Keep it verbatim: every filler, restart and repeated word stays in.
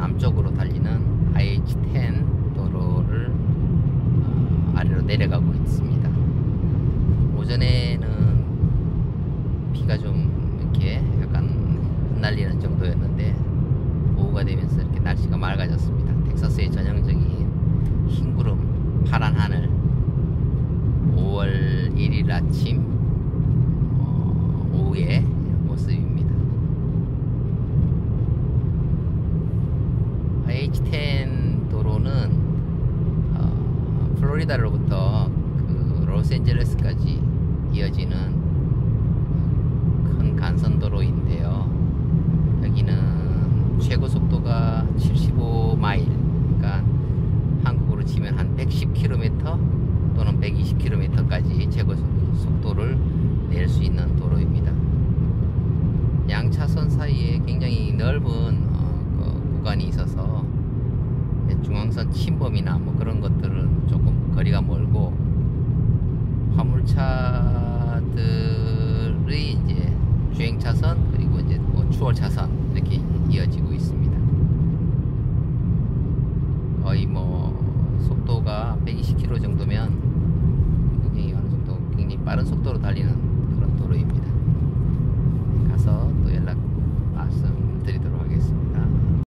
남쪽으로 달리는 아이에이치 텐 도로를 어, 아래로 내려가고 있습니다. 오전에는 비가 좀 이렇게 약간 흩날리는 정도였는데 오후가 되면서 이렇게 날씨가 맑아졌습니다. 텍사스의 전형적인 흰 구름, 파란 하늘, 오월 일일 아침 어, 오후의 모습입니다. 아이에이치 텐 도로는 어, 플로리다로부터 그 로스앤젤레스까지 이어지는 큰 간선도로인데요. 여기는 최고 속도가 칠십오 마일, 그러니까 한국으로 치면 한 백십 킬로미터 또는 백이십 킬로미터까지 최고 속도를 낼 수 있는 도로입니다. 양차선 사이에 굉장히 넓은 어, 그 구간이 있어서 중앙선 침범이나 뭐 그런 것들은 조금 거리가 멀고, 화물차들의 이제 주행차선 그리고 이제 뭐 추월차선 이렇게 이어지고 있습니다. 거의 뭐 속도가 백이십 킬로미터 정도면 굉장히 어느 정도 굉장히 빠른 속도로 달리는